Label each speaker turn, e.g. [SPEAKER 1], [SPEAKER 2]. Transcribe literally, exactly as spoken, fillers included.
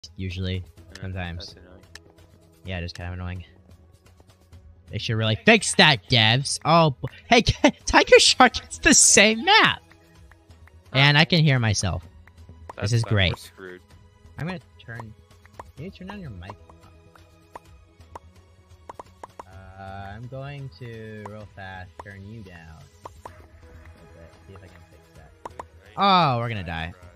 [SPEAKER 1] usually.
[SPEAKER 2] Yeah,
[SPEAKER 1] Sometimes.
[SPEAKER 2] That's annoying.
[SPEAKER 1] Yeah, it is kind of annoying. They should really fix that, devs. Oh, bo- hey, Tiger Shark, it's the same map. And I can hear myself.
[SPEAKER 2] That's
[SPEAKER 1] is
[SPEAKER 2] bad.
[SPEAKER 1] great.
[SPEAKER 2] We're screwed.
[SPEAKER 1] I'm gonna turn. Can you turn down your mic? Uh, I'm going to real fast turn you down. A little bit. See if I can fix that. Oh, we're gonna die.